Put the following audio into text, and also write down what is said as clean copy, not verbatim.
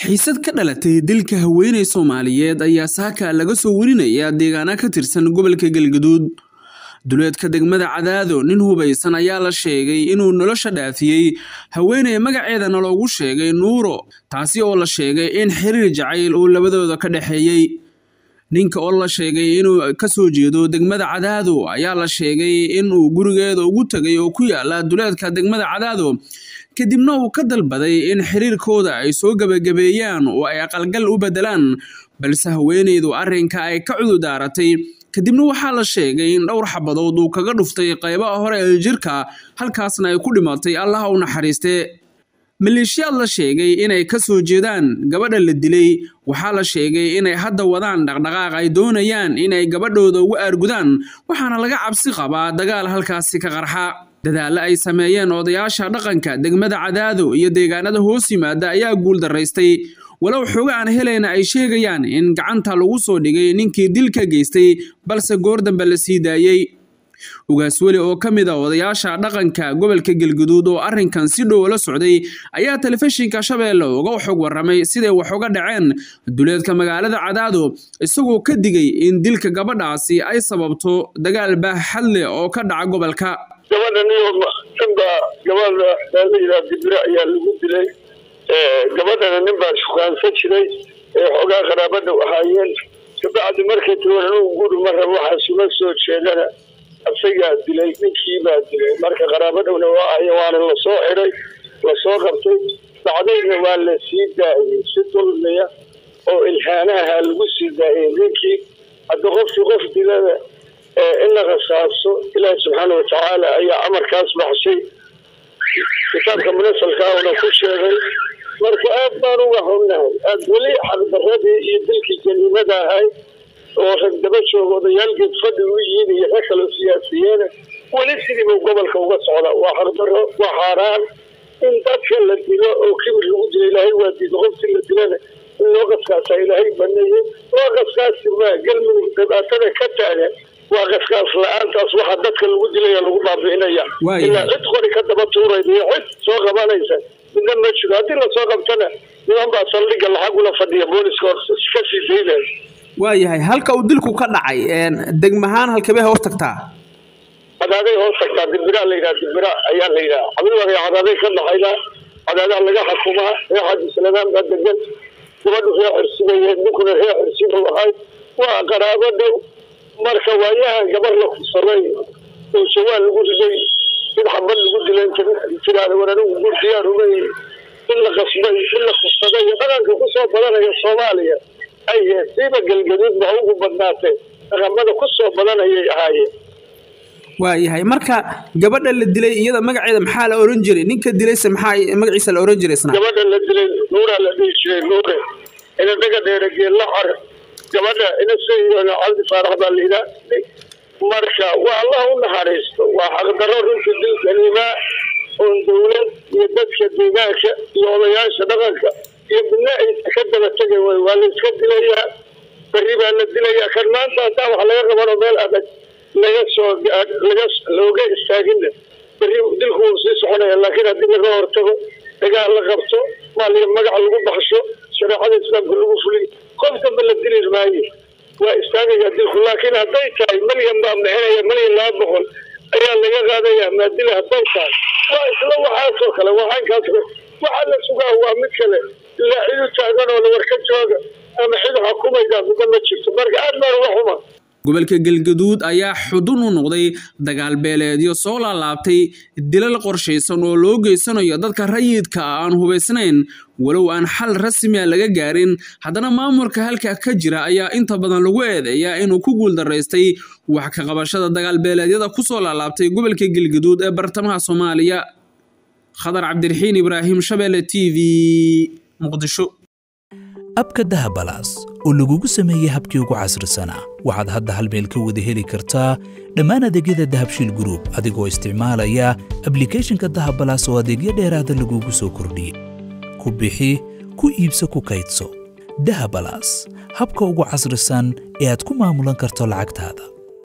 xiisad ka dhalatay dilka haweeney Soomaaliyeed ayaa saaka laga soo warinaya deegaana ka tirsan gobolka Galgaduud. Duleedka degmada Cadaado nin hubaysan ayaa la sheegay inuu nolosha dhaafiyay haweeney magaceedana loogu sheegay Nuuro, taasi oo la sheegay in xiriir jacayl uu labadooda ka dhaxeeyay. ninka oo la sheegay inuu ka soo jeedo degmada Cadaado ayaa la sheegay inuu gurigeeda ugu tagay oo ku yaala duleedka degmada Cadaado kadibna uu ka dalbaday in xiriirkooda ay soo gabagabeeyaan oo ay aqalgal u bedelaan, balse haweeneydu arrinka ay ka cudurdaaratay. kadibna waxaa la sheegay in dhowr xabadood uu kaga dhuftay qaybaha hore ee jirka, halkaasna ay ku dhimatay. Allah u naxariistee. maleeshiyaad la sheegay inay ka soo jeedaan gabadha la dilay waxaa la sheegay inay hadda wadaan dhaqdhaqaaq ay doonayaan inay gabadhooda ugu aargudaan, waxaana laga cabsi qabaa dagaal halkaasi ka qarxa. dadaal ay sameeyeen odayaasha dhaqanka degmada Cadaado iyo deegaanada hoos yimaada ayaa guul daraystay, walow xoga aan helayna ay sheegayaan in gacanta lagu soo dhigay ninkii dilka geystay, balse goor dambe la sii daayay. ugaas weli oo ka mid ah odayaasha dhaqanka gobolka Galgaduud oo arrinkan si dhow la socday ayaa telefishinka Shabeelle uga xog waramay sidee wax uga dhaceen duleedka magaalada Cadaado, isagoo ka digay in dilka gabadhaasi ay sababto dagaal baaxad leh oo ka dhaca gobolka. gabadha dibra ayaa lagu dilay, gabadhana nin baa shukaansan jiray xogaa qaraabada ahaayeen. kabacdi markay tuuraan uu guri marra waxa suma soo jeedana asagaa dilay, ninkii baa dilay. marka qaraabaduna waana la soo xiray, la soo qabtay, bacdayna waa la sii daayay si dulmiya oo ilhaanaha lagu sii daayay ninkii. hadda qofkii qof dilada in la qasaaso ilaahi subxaana watacaala ayaa amarkaas baxshay, kitaabka munasalka una ku sheegay. marka aad baan uga xunnahay, aad weli xaqdaradii iyo dilkii jariimada ahay oo rag daba jooga odayaalkeed fadhi u yihiin iyo rag kaloo siyaasiyiina weli sidiiba gobolka uga socda. waa xaqdaro, waa xaaraan in dadka la dilo oo kibir lagu dilo. ilaahay waa diido qofkii la dilana in loo qaskaasa ilaahay baneeyey. loo qaskaasi maa galmudug dhibaatada ka taagan waa qaskaas la-aantaas waxa dadka lagu dilaya lagu baabi'inaya. ilaa cid qori ka daba tuurayda iyo cid soo qabanaysa midna ma jiro. haddii lasoo qabtana niman baa saldhigga lacag ula fadhiya booliska ka sii daynaya. waayahay, halka uu dilku ka dhacay degmahaan halkabee hoos tagtaa? cadaaday hoos tagtaa. dibira la yidhaha, dibira ayaa la yidhaha. xabiibaga cadaaday ka dhaxayda, cadaadaa laga xukumaa. reer xaaji salaam baa degan, gabadhu reer xirsibayeen, ninkuna reer xirsiba ahayd. waa qaraabo dhow. marka waayahan gabar la kusaray oo shawaan lagu riday, in xabad lagu dilay tiraada waranigu gurdiyaa rumay, in la qasbay, in la kusaday dhaqanka ku soo badanaya Soomaaliya ay siiba Galgaduud ba ugu badnaatay dhaqamada ku soo badanayay ahaayeen. waayahay, marka gabadha la dilay iyada magaceeda maxaa la oran jiray? ninka dilayse maxaa magaciisa la oran jiray? gabadha la dilay Nuura la dhihi jiray. Nuure ina daga dheerageen la xar gabadha ina sayidana Cabdi Faarax baa la yidhaha. marka waa Allah u naxariisto. waa xaqdarro runtii dilkanima oo dowlad iyo dadka deegaanka iyo odayaasha dhaqanka iyo midna ay ka daba tegay. waa la iska dilayaa, berri baa la dilayaa. kan maanta hataa wax laga qabano meel adag looga istaagina berri dilku wuu sii soconaya. laakiin haddii laga hortago, dagaal la qabto, maaliga magaca lagu baxsho, shareecada islaamka lagu fuliy, qof damba la dili maayo, waa istaagaya dilku. laakiin hadday tahay malyan baa bixinaya, malyan 200 ayaa laga qaadaya maadila. hadday tahay waa isla waxaasoo kale, waxaankaas waxaa la sugaa waa mid kale. ilaa cidu taagan oo la warka jooga ama cidu xukumayda midna ma jirto. marka aad baan uga xuma. gobolka Galgaduud ayaa xudun u noqday dagaal beeleedyo soo laabtay, dilal qorshaysan oo loo geysanayo dadka rayidka aan hubaysnayn. walow aan xal rasmi ah laga gaarin, haddana maamulka halka ka jira ayaa inta badan lagu eedeeyaa inuu ku guul daraystay wax ka qabashada dagaal beeleedyada ku soo laabtay gobolka Galgaduud ee bartamaha Soomaaliya. Khadar Cabdiraxiin Ibraahim, Shabeelle TV, Muqdisho. abka Dahabalaas oo lagugu sameeyay habkii ugu casrisanaa waxaad hadda hal meel ka wada heli kartaa dhammaan adeegyada Dahabshiil Group adigoo isticmaalaya applicationka Dahabalaas oo adeegyo dheeraada lagugu soo kordhiyay. ku bixi, ku iibso, ku kaydso. Dahabalaas, habka ugu casrisan ee aad ku maamulan karto lacagtaada.